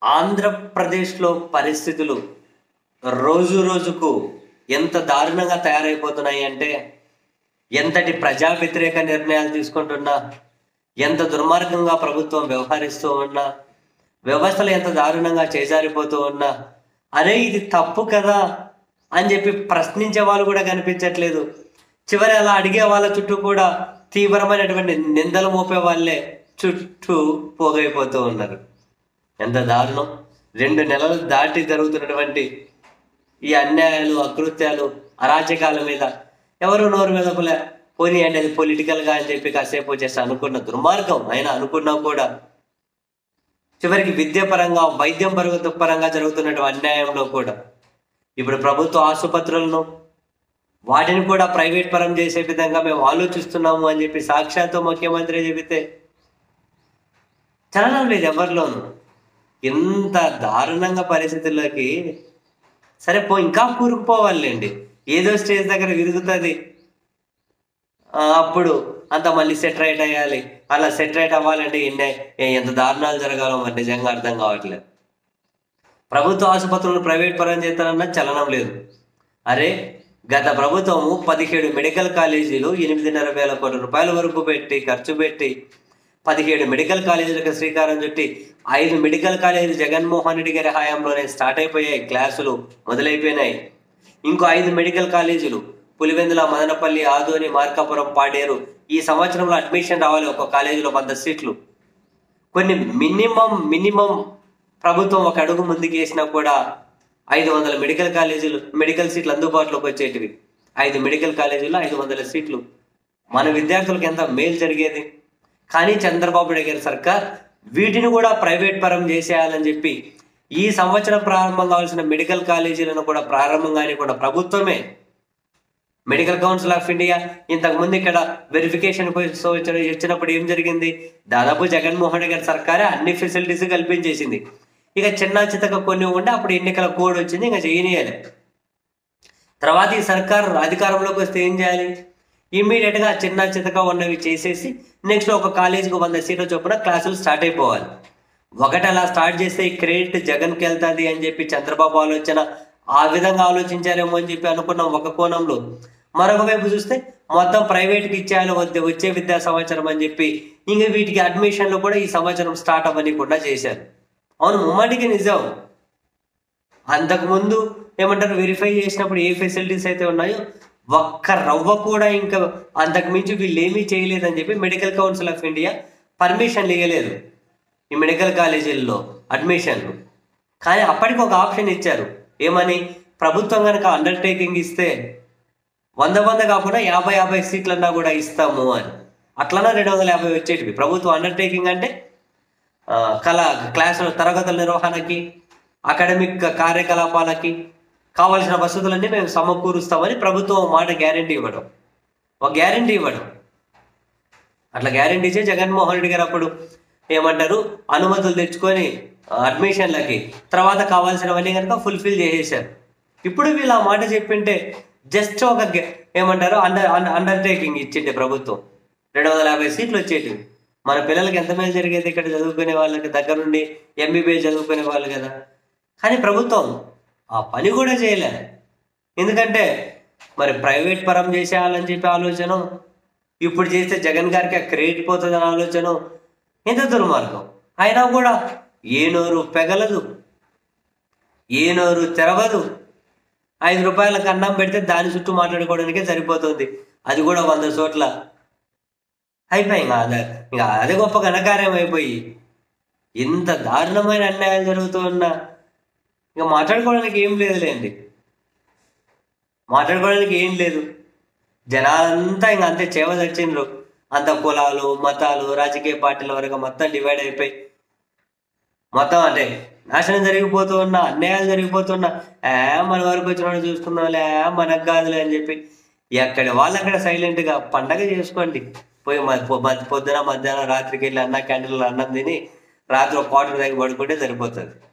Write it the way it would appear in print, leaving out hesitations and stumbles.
ఆంధ్రప్రదేశ్లో పరిస్థితులు రోజు రోజుకు ఎంత దారుణంగా తయారైపోతున్నాయి అంటే, ఎంతటి ప్రజా వ్యతిరేక నిర్ణయాలు తీసుకుంటున్నా, ఎంత దుర్మార్గంగా ప్రభుత్వం వ్యవహరిస్తూ ఉన్నా, వ్యవస్థలు ఎంత దారుణంగా చేజారిపోతూ ఉన్నా, అరే ఇది తప్పు కదా అని చెప్పి ప్రశ్నించే వాళ్ళు కూడా కనిపించట్లేదు. చివరి అలా అడిగే వాళ్ళ చుట్టూ కూడా తీవ్రమైనటువంటి నిందలు మోపే వాళ్ళే చుట్టూ పోగైపోతూ ఉన్నారు. ఎంత దారుణం! 2 నెలలు దాటి జరుగుతున్నటువంటి ఈ అన్యాయాలు, అకృత్యాలు, అరాచకాల మీద ఎవరు నోరు మెదపలే. పోనీ అంటే అది పొలిటికల్గా అని చెప్పి కాసేపు వచ్చేసి అనుకున్న దుర్మార్గం. అయినా అనుకున్నా కూడా చివరికి విద్య పరంగా, వైద్యం పరంగా జరుగుతున్నటువంటి అన్యాయంలో కూడా ఇప్పుడు ప్రభుత్వ ఆసుపత్రులను వాటిని కూడా ప్రైవేట్ పరం చేసే విధంగా మేము ఆలోచిస్తున్నాము అని చెప్పి సాక్షాత్తు ముఖ్యమంత్రి చెబితే చలనం లేదు ఎవరిలోనూ. ఇంత దారుణంగా పరిస్థితుల్లోకి సరే ఇంకా కూరుకుపోవాలండి. ఏదో స్టేజ్ దగ్గర విరుగుతుంది, అప్పుడు అంత మళ్ళీ సెటరైట్ అయ్యాలి. అలా సెటరైట్ అవ్వాలంటే ఎంత దారుణాలు జరగాలో మరి నిజంగా అర్థం కావట్లేదు. ప్రభుత్వ ఆసుపత్రులను ప్రైవేట్ పరం చేస్తానన్నా చలనం లేదు. అరే గత ప్రభుత్వము 17 మెడికల్ కాలేజీలు 8,500 కోట్ల రూపాయల వరకు ఖర్చు పెట్టి 17 మెడికల్ కాలేజీలకు శ్రీకారం చుట్టి 5 మెడికల్ కాలేజీలు జగన్మోహన్ రెడ్డి గారి హయాంలోనే స్టార్ట్ అయిపోయాయి, క్లాసులు మొదలైపోయినాయి. ఇంకో 5 మెడికల్ కాలేజీలు పులివెందుల, మదనపల్లి, ఆదోని, మార్కాపురం, పాడేరు ఈ సంవత్సరంలో అడ్మిషన్ రావాలి. ఒక కాలేజీలో 100 సీట్లు. కొన్ని మినిమం ప్రభుత్వం ఒక అడుగు ముందుకు వేసినా కూడా 500 మెడికల్ సీట్లు అందుబాటులోకి వచ్చేటివి. 5 మెడికల్ కాలేజీల్లో 500 సీట్లు. మన విద్యార్థులకు ఎంత మేలు జరిగేది. కానీ చంద్రబాబు నాయుడు గారి సర్కార్ వీటిని కూడా ప్రైవేట్ పరం చేసేయాలని చెప్పి ఈ సంవత్సరం ప్రారంభం కావాల్సిన మెడికల్ కాలేజీలను కూడా ప్రారంభంగానే కూడా ప్రభుత్వమే, మెడికల్ కౌన్సిల్ ఆఫ్ ఇండియా ఇంతకుముందు ఇక్కడ వెరిఫికేషన్ వచ్చినప్పుడు ఏం జరిగింది? దాదాపు జగన్మోహన్ రెడ్డి గారి సర్కారే అన్ని ఫెసిలిటీస్ కల్పించేసింది. ఇక చిన్న చితక కొన్ని ఉండే అప్పుడు ఎన్నికల కోడ్ వచ్చింది, ఇంకా చేయనియాలి. తర్వాత ఈ సర్కార్ అధికారంలోకి వస్తే ఏం చేయాలి? ఇమ్మీడియట్గా చిన్న చితక ఉన్నవి చేసేసి నెక్స్ట్ ఒక కాలేజీకి 100 సీట్ల చొప్పున క్లాసులు స్టార్ట్ అయిపోవాలి. ఒకటి అలా స్టార్ట్ చేస్తే ఈ క్రెడిట్ జగన్కి వెళ్తుంది అని చెప్పి చంద్రబాబు ఆలోచన, ఆ విధంగా ఆలోచించారేమో అని చెప్పి అనుకున్నాం ఒక కోణంలో. మరొక వైపు చూస్తే మొత్తం ప్రైవేట్కి ఇచ్చేయాలి వచ్చే విద్యా సంవత్సరం అని చెప్పి ఇంక వీటికి అడ్మిషన్లు కూడా ఈ సంవత్సరం స్టార్ట్ అవ్వకుండా చేశారు. అవును, ముమ్మాటికి నిజం. అంతకుముందు ఏమంటారు, వెరిఫై చేసినప్పుడు ఏ ఫెసిలిటీస్ అయితే ఉన్నాయో ఒక్క రవ్వ కూడా ఇంకా అంతకు మించి వీళ్ళు ఏమీ చేయలేదని చెప్పి మెడికల్ కౌన్సిల్ ఆఫ్ ఇండియా పర్మిషన్లు ఇవ్వలేదు ఈ మెడికల్ కాలేజీల్లో అడ్మిషన్లు. కానీ అప్పటికి ఒక ఆప్షన్ ఇచ్చారు, ఏమని? ప్రభుత్వం కనుక అండర్టేకింగ్ ఇస్తే 100 కాకుండా 50 సీట్లన్నా కూడా ఇస్తాము అని. అట్లన్నా 250 వచ్చేటివి. ప్రభుత్వం అండర్టేకింగ్ అంటే క్లాసుల తరగతుల నిర్వహణకి, అకాడమిక్ కార్యకలాపాలకి కావాల్సిన వసతులన్నీ మేము సమకూరుస్తామని ప్రభుత్వం మాట గ్యారంటీ ఇవ్వడం, ఒక గ్యారంటీ ఇవ్వడం. అట్లా గ్యారంటీ ఇచ్చే జగన్మోహన్ రెడ్డి గారు అప్పుడు ఏమంటారు, అనుమతులు తెచ్చుకొని అడ్మిషన్లకి తర్వాత కావాల్సినవన్నీ కనుక ఫుల్ఫిల్ చేసేసారు. ఇప్పుడు వీళ్ళు ఆ మాట చెప్పింటే జస్ట్ ఒక ఏమంటారు అండర్టేకింగ్ ఇచ్చిండే ప్రభుత్వం 250 సీట్లు వచ్చేటివి. మన పిల్లలకి ఎంత మేలు జరిగేది ఇక్కడ చదువుకునే వాళ్ళకి, దగ్గర నుండి MBBS చదువుకునే వాళ్ళు కదా. కానీ ప్రభుత్వం ఆ పని కూడా చేయలే. ఎందుకంటే మరి ప్రైవేట్ పరం చేసేయాలని చెప్పి ఆలోచన, ఇప్పుడు చేస్తే జగన్ గారికి ఆ క్రెడిట్ పోతుందని ఆలోచన. ఎంత దుర్మార్గం! అయినా కూడా ఏ నోరు పెగలదు, ఏ నోరు తెరవదు. 5 రూపాయలకు అన్నం పెడితే దాని చుట్టూ మాట్లాడుకోవడానికే సరిపోతుంది. అది కూడా 100 చోట్ల అయిపోయి ఇంకా అదే గొప్ప ఘనకార్యం అయిపోయి ఇంత దారుణమైన అన్యాయాలు జరుగుతూ ఉన్నా ఇంకా మాట్లాడుకోవడానికి ఏం లేదులేండి. మాట్లాడుకోవడానికి ఏం లేదు. జనాలంతా ఇంకా అంతే చేవదచ్చిండ్రు. అంత కులాలు, మతాలు, రాజకీయ పార్టీల వరకు మొత్తం డివైడ్ అయిపోయి మొత్తం అంటే నాశనం జరిగిపోతూ ఉన్నా, అన్యాయాలు జరిగిపోతున్నా, మన వరకు వచ్చిన చూసుకుందాంలే, మనకు కాదులే అని చెప్పి ఎక్కడ వాళ్ళు అక్కడ సైలెంట్గా పండగ చేసుకోండి. పోయి పొద్దున మధ్యాహ్నం రాత్రికి వెళ్ళి క్యాంటీన్లో అన్నం తిని రాత్రి ఒక 1 దగ్గర పడుకుంటే సరిపోతుంది.